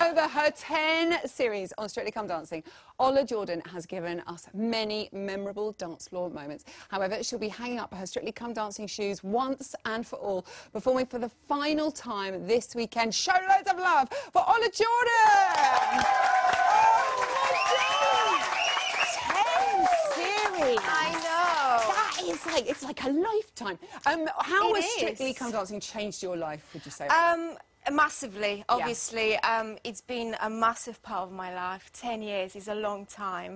over her 10 series on Strictly Come Dancing, Ola Jordan has given us many memorable dance floor moments. However, she'll be hanging up her Strictly Come Dancing shoes once and for all, performing for the final time this weekend. Show loads of love for Ola Jordan! Oh my God! 10 series! I know! That is like, it's like a lifetime. How has Strictly Come Dancing changed your life, would you say? Massively, obviously. Yeah. It's been a massive part of my life. 10 years is a long time.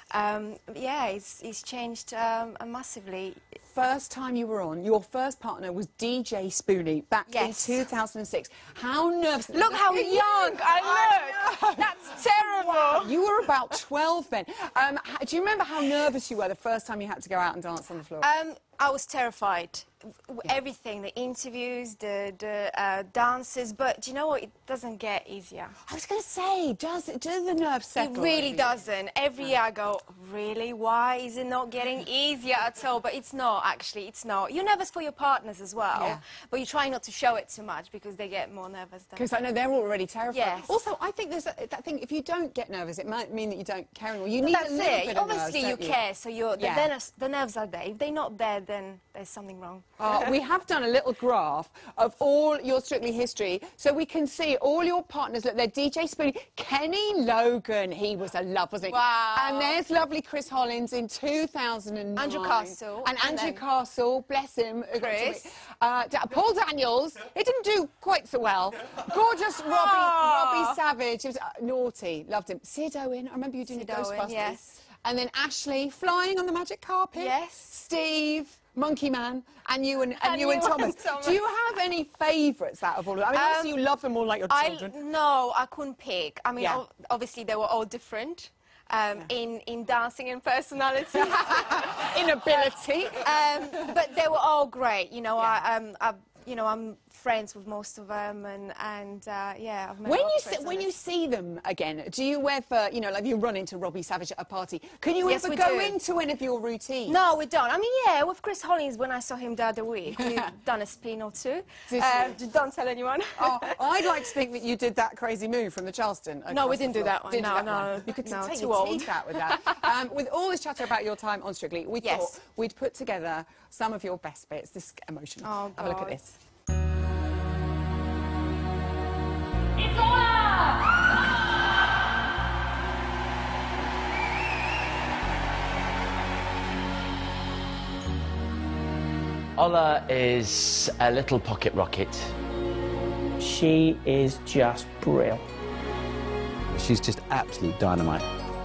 Yeah, it's changed massively. First time you were on, your first partner was DJ Spoonie back in 2006. How nervous. Look how young I look. That's terrible. Wow. You were about 12 then. Do you remember how nervous you were the first time you had to go out and dance on the floor? I was terrified. Everything, the interviews, the dances, but do you know what? It doesn't get easier. I was going to say, does the nerves settle? It really doesn't. Every year I go, really? Why is it not getting easier at all? But it's not, actually, it's not. You're nervous for your partners as well, but you try not to show it too much because they get more nervous. Because I know they're already terrified. Yes. Also, I think there's that thing, if you don't get nervous, it might mean that you don't care anymore. You need a little bit of Obviously, nerves, you care, so the nerves are there. If they're not there, then there's something wrong. We have done a little graph of all your Strictly history, so we can see all your partners. Look, they're DJ Spoonie, Kenny Logan, he was a love, wasn't he? Wow. And there's lovely Chris Hollins in 2009. Andrew Castle. And Andrew Castle, bless him. Chris. Paul Daniels, he didn't do quite so well. Gorgeous Robbie Savage, he was naughty, loved him. Sid Owen, I remember you doing the Ghostbusters. Yes. And then Ashley, flying on the magic carpet. Yes. Steve, Monkey Man, and you and Thomas. Do you have any favourites out of all of them? I mean, obviously you love them all like your children. No, I couldn't pick. I mean, obviously they were all different in dancing and personality. In ability. But they were all great. You know, I'm friends with most of them, and yeah, I've met when you see them again, do you ever, you know, like you run into Robbie Savage at a party, can you ever go into any of your routines? No, we don't. I mean, yeah, with Chris Hollins, when I saw him the other week, we've done a spin or two. Don't tell anyone. Oh, I'd like to think that you did that crazy move from the Charleston. No, we didn't do that one. No. You could take your teeth out with that. With all this chatter about your time on Strictly, we thought we'd put together some of your best bits. This is emotional. Oh, have a look at this. It's Ola! Ola is a little pocket rocket. She is just brilliant. She's just absolute dynamite.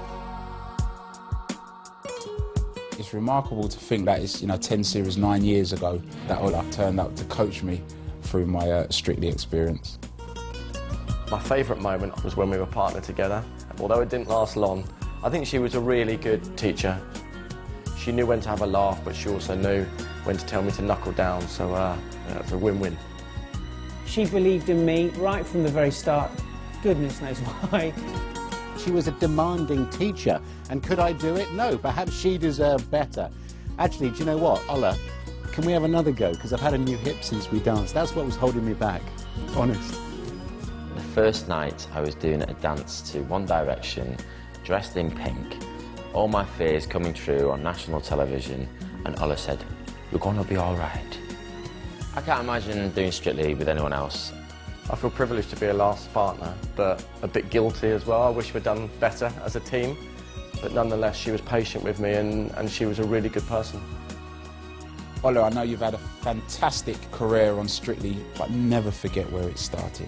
It's remarkable to think that it's, 10 series 9 years ago that Ola turned up to coach me through my Strictly experience. My favourite moment was when we were partnered together. Although it didn't last long, I think she was a really good teacher. She knew when to have a laugh, but she also knew when to tell me to knuckle down, so it was a win-win. She believed in me right from the very start. Goodness knows why. She was a demanding teacher, and could I do it? No, perhaps she deserved better. Actually, do you know what, Ola? Can we have another go? Because I've had a new hip since we danced. That's what was holding me back, honest. The first night I was doing a dance to One Direction, dressed in pink, all my fears coming true on national television, and Ola said, "You're gonna be all right." I can't imagine doing Strictly with anyone else. I feel privileged to be a last partner, but a bit guilty as well. I wish we'd done better as a team, but nonetheless she was patient with me and she was a really good person. Ola, I know you've had a fantastic career on Strictly, but never forget where it started.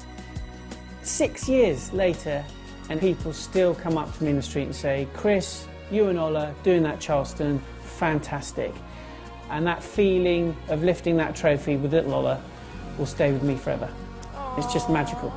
6 years later, and people still come up to me in the street and say, "Chris, you and Ola doing that Charleston, fantastic." And that feeling of lifting that trophy with little Ola will stay with me forever. Aww. It's just magical.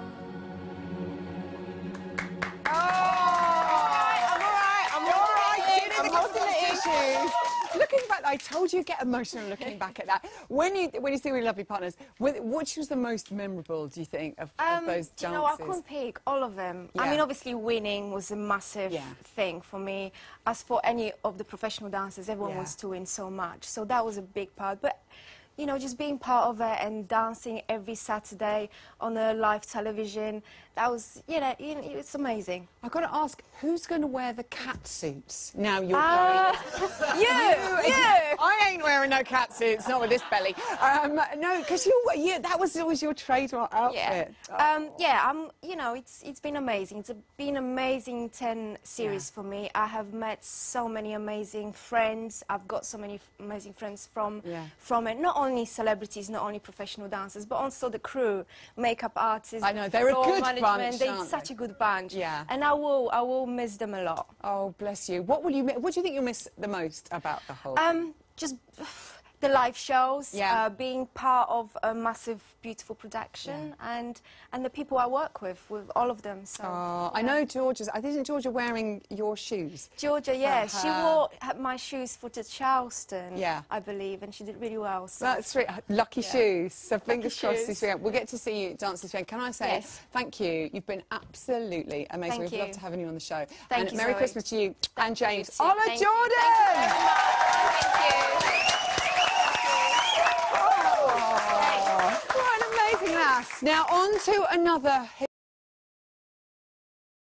Looking back, I told you get emotional looking back at that. When you see really lovely partners, which was the most memorable, do you think, of those dances? You know, I couldn't pick all of them. I mean, obviously winning was a massive thing for me. As for any of the professional dancers, everyone wants to win so much. So that was a big part. But you know, just being part of it and dancing every Saturday on a live television, that was, you know, it's amazing. I've got to ask, who's going to wear the cat suits now you're going? You! I ain't wearing no cat suits, not with this belly. No, because that was always your trademark outfit. You know, it's been amazing. It's been amazing 10 series for me. I have met so many amazing friends. I've got so many amazing friends from it. Not only celebrities, not only professional dancers, but also the crew, makeup artists. I know, they're a good bunch, They're such a good bunch. Yeah. And I will miss them a lot. Oh, bless you. What do you think you'll miss the most about the whole Just the live shows, Yeah. being part of a massive, beautiful production, and the people I work with all of them. So, I know I think Georgia wearing your shoes. Georgia, she wore my shoes for the Charleston, I believe, and she did really well. So. That's right. Lucky shoes. So fingers crossed shoes. this weekend. We'll get to see you dance this weekend. Can I say thank you? You've been absolutely amazing. Thank We've you. loved having you on the show. Thank and you, Merry Zoe. Christmas to you and James. You too. Ola Thank you. Jordan! Thank you. What an amazing lass. Now on to another